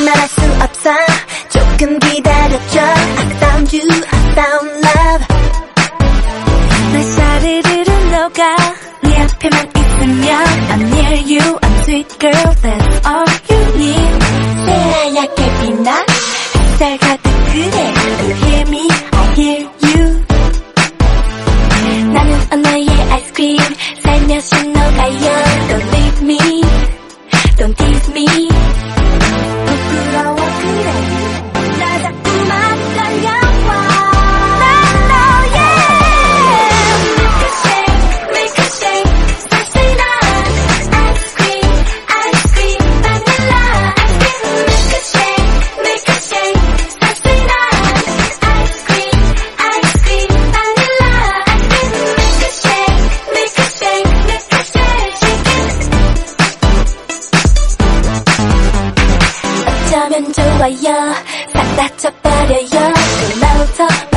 말할 수 없어. 조금 기다려줘. I found you, I found love. 내 샤르르르 녹아. 네 앞에만 있으면 I'm near you, I'm sweet girl, that's all you need. 새하얗게 빛나 햇살 가득 그래. You hear me, I hear you. 나는 언어의 아이스크림 살며시 녹아요. Don't leave me, don't tease me. 부끄러워 그래. 나 자꾸만 달려와. 어쩌면 좋아요. 싹 다 쳐버려요. 그날부터